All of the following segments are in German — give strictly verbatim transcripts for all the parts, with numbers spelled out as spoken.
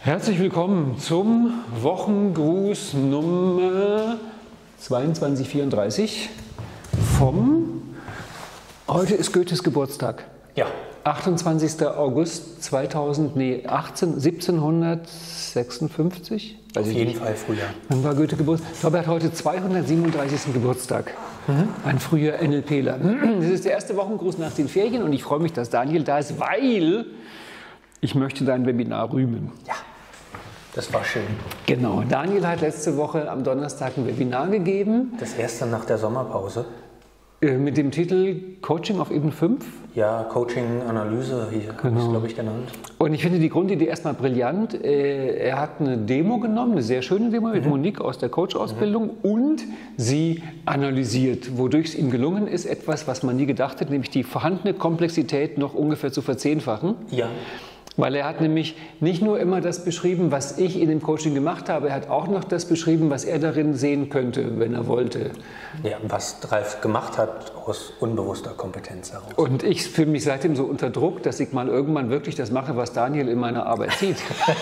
Herzlich willkommen zum Wochengruß Nummer zweiundzwanzig vierunddreißig vom, heute ist Goethes Geburtstag. Ja. achtundzwanzigster August zweitausend, nee, achtzehn, siebzehnhundertsechsundfünfzig? Auf jeden Fall früher. Dann war Goethe Geburtstag. Ich glaube, er hat heute zweihundertsiebenunddreißigsten Geburtstag. Mhm. Ein früher NLPler. Das ist der erste Wochengruß nach den Ferien und ich freue mich, dass Daniel da ist, weil ich möchte dein Webinar rühmen. Ja, das war schön. Genau. Daniel hat letzte Woche am Donnerstag ein Webinar gegeben. Das erste nach der Sommerpause. Mit dem Titel Coaching auf Ebene fünf. Ja, Coaching-Analyse hier, genau. Ist, glaube ich, genannt. Und ich finde die Grundidee erstmal brillant. Er hat eine Demo genommen, eine sehr schöne Demo mit mhm. Monique aus der Coach-Ausbildung mhm. und sie analysiert, wodurch es ihm gelungen ist, etwas, was man nie gedacht hat, nämlich die vorhandene Komplexität noch ungefähr zu verzehnfachen. Ja. Weil er hat nämlich nicht nur immer das beschrieben, was ich in dem Coaching gemacht habe, er hat auch noch das beschrieben, was er darin sehen könnte, wenn er wollte. Ja, was Ralf gemacht hat aus unbewusster Kompetenz heraus. Und ich fühle mich seitdem so unter Druck, dass ich mal irgendwann wirklich das mache, was Daniel in meiner Arbeit sieht.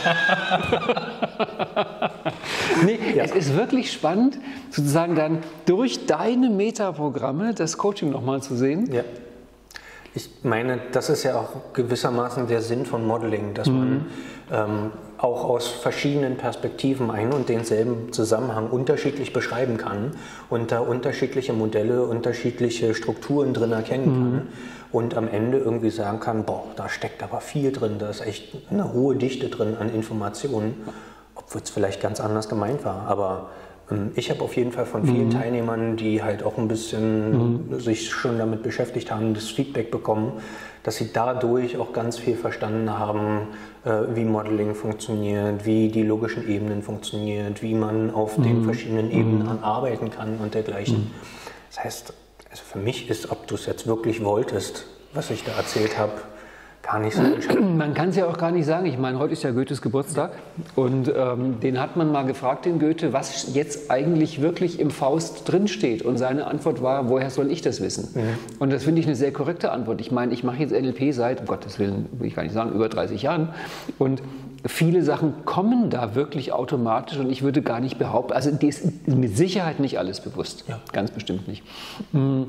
Nee, ja. Es ist wirklich spannend, sozusagen dann durch deine Metaprogramme das Coaching nochmal zu sehen. Ja. Ich meine, das ist ja auch gewissermaßen der Sinn von Modeling, dass mhm. man ähm, auch aus verschiedenen Perspektiven einen und denselben Zusammenhang unterschiedlich beschreiben kann und da unterschiedliche Modelle, unterschiedliche Strukturen drin erkennen mhm. kann und am Ende irgendwie sagen kann, boah, da steckt aber viel drin, da ist echt eine hohe Dichte drin an Informationen, obwohl es vielleicht ganz anders gemeint war, aber ich habe auf jeden Fall von vielen mhm. Teilnehmern, die halt auch ein bisschen mhm. sich schon damit beschäftigt haben, das Feedback bekommen, dass sie dadurch auch ganz viel verstanden haben, wie Modeling funktioniert, wie die logischen Ebenen funktionieren, wie man auf mhm. den verschiedenen Ebenen mhm. arbeiten kann und dergleichen. Mhm. Das heißt, also für mich ist, ob du es jetzt wirklich wolltest, was ich da erzählt habe, gar nicht so entscheidend. Man kann es ja auch gar nicht sagen. Ich meine, heute ist ja Goethes Geburtstag und ähm, den hat man mal gefragt, den Goethe, was jetzt eigentlich wirklich im Faust drinsteht. Und seine Antwort war, woher soll ich das wissen? Mhm. Und das finde ich eine sehr korrekte Antwort. Ich meine, ich mache jetzt N L P seit, um Gottes Willen, will ich gar nicht sagen, über dreißig Jahren. Und viele Sachen kommen da wirklich automatisch und ich würde gar nicht behaupten, also dir ist mit Sicherheit nicht alles bewusst. Ja. Ganz bestimmt nicht. Mhm.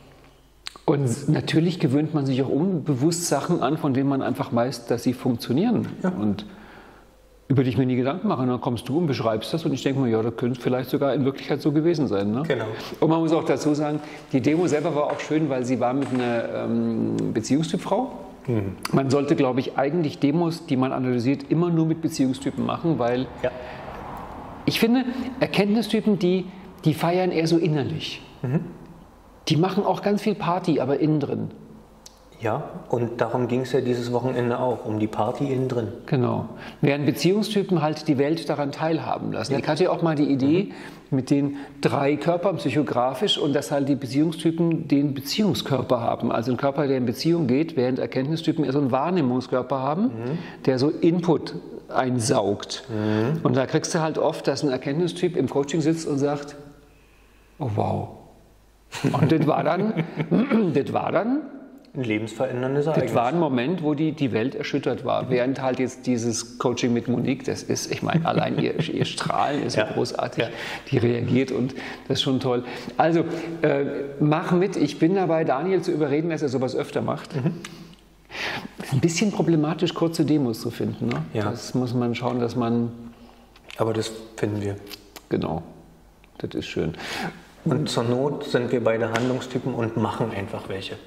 Und natürlich gewöhnt man sich auch unbewusst Sachen an, von denen man einfach weiß, dass sie funktionieren. Ja. Und über die ich mir nie Gedanken mache. Und dann kommst du und beschreibst das und ich denke mir, ja, das könnte vielleicht sogar in Wirklichkeit so gewesen sein. Ne? Genau. Und man muss auch dazu sagen, die Demo selber war auch schön, weil sie war mit einer ähm, Beziehungstypfrau. Mhm. Man sollte, glaube ich, eigentlich Demos, die man analysiert, immer nur mit Beziehungstypen machen, weil ja. ich finde, Erkenntnistypen, die, die feiern eher so innerlich. Mhm. Die machen auch ganz viel Party, aber innen drin. Ja, und darum ging es ja dieses Wochenende auch, um die Party innen drin. Genau. Während Beziehungstypen halt die Welt daran teilhaben lassen. Ja. Ich hatte ja auch mal die Idee mhm. mit den drei Körpern psychografisch und dass halt die Beziehungstypen den Beziehungskörper haben. Also ein Körper, der in Beziehung geht, während Erkenntnistypen eher so einen Wahrnehmungskörper haben, mhm. der so Input einsaugt. Mhm. Und da kriegst du halt oft, dass ein Erkenntnistyp im Coaching sitzt und sagt, oh wow. Und das war dann, das war dann ein lebensveränderndes Ereignis. Das war ein Moment, wo die, die Welt erschüttert war. Während halt jetzt dieses Coaching mit Monique, das ist, ich meine, allein ihr, ihr Strahlen ist ja. so großartig, ja. die reagiert und das ist schon toll. Also, äh, mach mit, ich bin dabei, Daniel zu überreden, dass er sowas öfter macht. Mhm. Ein bisschen problematisch, kurze Demos zu finden. Ne? Ja. Das muss man schauen, dass man... Aber das finden wir. Genau, das ist schön. Und zur Not sind wir beide Handlungstypen und machen einfach welche.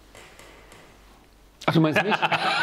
Ach, du meinst nicht?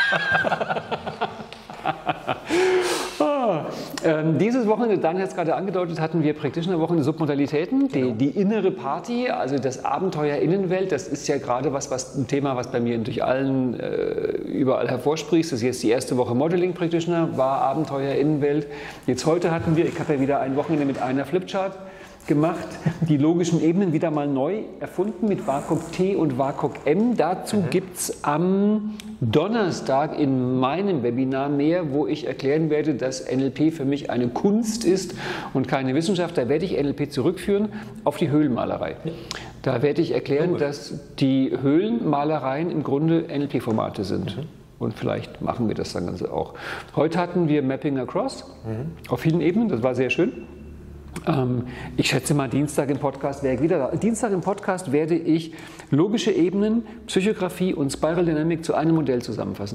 ah, ähm, dieses Wochenende, Daniel hat es gerade angedeutet, hatten wir Practitioner-Wochenende Submodalitäten. Die, genau. die innere Party, also das Abenteuer Innenwelt, das ist ja gerade was, was ein Thema, was bei mir durch allen äh, überall hervorspricht. Das ist jetzt die erste Woche Modeling Practitioner, war Abenteuer Innenwelt. Jetzt heute hatten wir, ich habe ja wieder ein Wochenende mit einer Flipchart gemacht, die logischen Ebenen wieder mal neu erfunden mit W A C O G T und W A C O G M. Dazu mhm. gibt es am Donnerstag in meinem Webinar mehr, wo ich erklären werde, dass N L P für mich eine Kunst ist und keine Wissenschaft. Da werde ich N L P zurückführen auf die Höhlenmalerei. Ja. Da werde ich erklären, dass die Höhlenmalereien im Grunde N L P-Formate sind. Mhm. Und vielleicht machen wir das dann Ganze auch. Heute hatten wir Mapping Across mhm. auf vielen Ebenen, das war sehr schön. Ähm, ich schätze mal, Dienstag im Podcast wäre ich wieder da. Dienstag im Podcast werde ich logische Ebenen, Psychografie und Spiral Dynamic zu einem Modell zusammenfassen.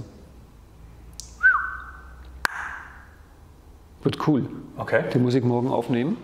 Wird cool. Okay. Die muss ich morgen aufnehmen.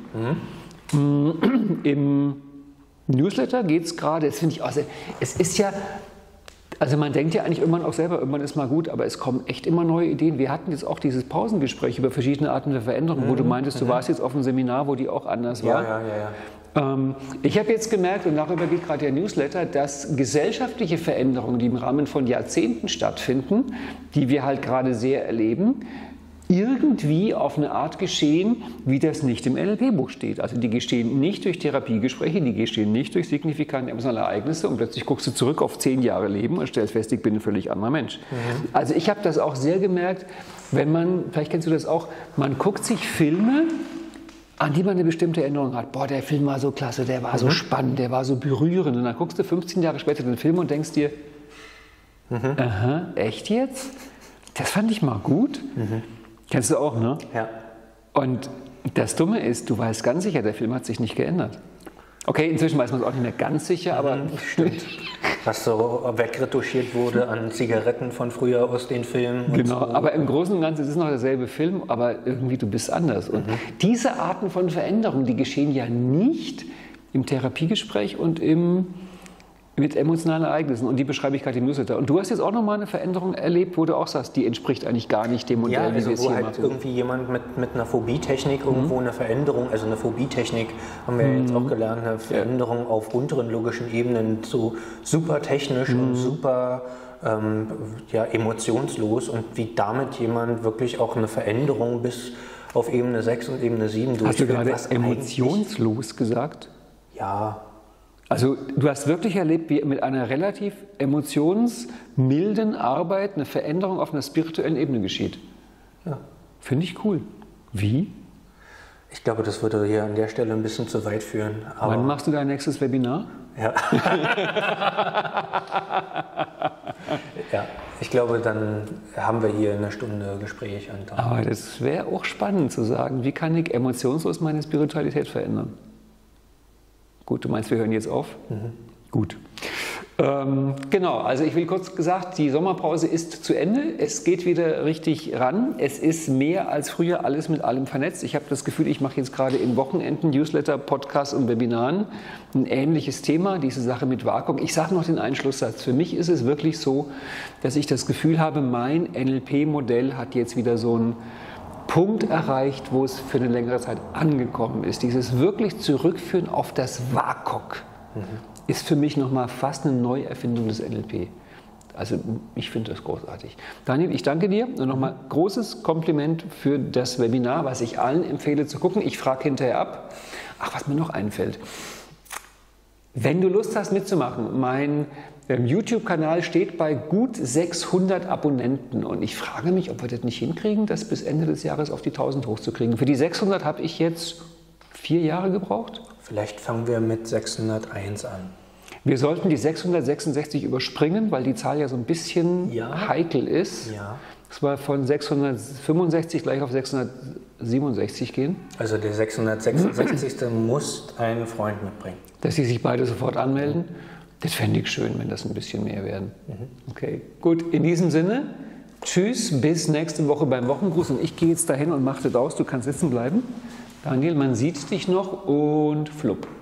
Mhm. Im Newsletter geht es gerade, das finde ich auch sehr, es ist ja, also man denkt ja eigentlich irgendwann auch selber, irgendwann ist mal gut, aber es kommen echt immer neue Ideen. Wir hatten jetzt auch dieses Pausengespräch über verschiedene Arten der Veränderung, mhm. wo du meintest, du mhm. warst jetzt auf einem Seminar, wo die auch anders war. Ja, ja, ja, ja. Ähm, ich habe jetzt gemerkt, und darüber geht gerade der Newsletter, dass gesellschaftliche Veränderungen, die im Rahmen von Jahrzehnten stattfinden, die wir halt gerade sehr erleben, irgendwie auf eine Art geschehen, wie das nicht im N L P-Buch steht. Also die geschehen nicht durch Therapiegespräche, die geschehen nicht durch signifikante emotionale Ereignisse und plötzlich guckst du zurück auf zehn Jahre Leben und stellst fest, ich bin ein völlig anderer Mensch. Mhm. Also ich habe das auch sehr gemerkt, wenn man, vielleicht kennst du das auch, man guckt sich Filme, an die man eine bestimmte Erinnerung hat. Boah, der Film war so klasse, der war mhm. so spannend, der war so berührend. Und dann guckst du fünfzehn Jahre später den Film und denkst dir, mhm. aha, echt jetzt? Das fand ich mal gut. Mhm. Kennst du auch, ne? Ja. Und das Dumme ist, du weißt ganz sicher, der Film hat sich nicht geändert. Okay, inzwischen weiß man es auch nicht mehr ganz sicher, aber... Mhm, stimmt. Was so wegretuschiert wurde an Zigaretten von früher aus den Filmen. Genau, so. Aber im Großen und Ganzen ist es noch derselbe Film, aber irgendwie du bist anders. Und mhm. diese Arten von Veränderungen, die geschehen ja nicht im Therapiegespräch und im... mit emotionalen Ereignissen und die beschreibe ich gerade im Newsletter. Und du hast jetzt auch nochmal eine Veränderung erlebt, wo du auch sagst, die entspricht eigentlich gar nicht dem Modell, ja, also wie wir es wo hier halt machen. Irgendwie jemand mit, mit einer Phobietechnik irgendwo mhm. eine Veränderung, also eine Phobietechnik, haben wir mhm. jetzt auch gelernt, eine Veränderung ja. auf unteren logischen Ebenen, so super technisch mhm. und super ähm, ja, emotionslos und wie damit jemand wirklich auch eine Veränderung bis auf Ebene sechs und Ebene sieben durchführt. Hast du gerade emotionslos gesagt? Ja. Also du hast wirklich erlebt, wie mit einer relativ emotionsmilden Arbeit eine Veränderung auf einer spirituellen Ebene geschieht. Ja. Finde ich cool. Wie? Ich glaube, das würde hier an der Stelle ein bisschen zu weit führen. Aber wann machst du dein nächstes Webinar? Ja. Ja, ich glaube, dann haben wir hier eine Stunde Gespräch. Und aber das wäre auch spannend zu sagen, wie kann ich emotionslos meine Spiritualität verändern? Gut, du meinst, wir hören jetzt auf? Mhm. Gut. Ähm, genau, also ich will kurz gesagt, die Sommerpause ist zu Ende. Es geht wieder richtig ran. Es ist mehr als früher alles mit allem vernetzt. Ich habe das Gefühl, ich mache jetzt gerade in Wochenenden, Newsletter, Podcasts und Webinaren ein ähnliches Thema, diese Sache mit Vakuum. Ich sage noch den Einschlusssatz. Für mich ist es wirklich so, dass ich das Gefühl habe, mein N L P-Modell hat jetzt wieder so einen Punkt erreicht, wo es für eine längere Zeit angekommen ist. Dieses wirklich Zurückführen auf das W A K O K mhm. ist für mich nochmal fast eine Neuerfindung des N L P. Also ich finde das großartig. Daniel, ich danke dir und nochmal großes Kompliment für das Webinar, was ich allen empfehle zu gucken. Ich frage hinterher ab. Ach, was mir noch einfällt. Wenn du Lust hast mitzumachen, mein ähm, YouTube-Kanal steht bei gut sechshundert Abonnenten und ich frage mich, ob wir das nicht hinkriegen, das bis Ende des Jahres auf die tausend hochzukriegen. Für die sechshundert habe ich jetzt vier Jahre gebraucht. Vielleicht fangen wir mit sechshunderteins an. Wir sollten die sechshundertsechsundsechzig überspringen, weil die Zahl ja so ein bisschen ja. heikel ist. Ja. Es war von sechshundertfünfundsechzig gleich auf sechshundertsiebenundsechzig gehen. Also der sechshundertsechsundsechzigste muss einen Freund mitbringen. Dass sie sich beide sofort anmelden. Das fände ich schön, wenn das ein bisschen mehr werden. Okay, gut. In diesem Sinne, tschüss, bis nächste Woche beim Wochengruß. Und ich gehe jetzt dahin und mache das aus. Du kannst sitzen bleiben. Daniel, man sieht dich noch und flupp.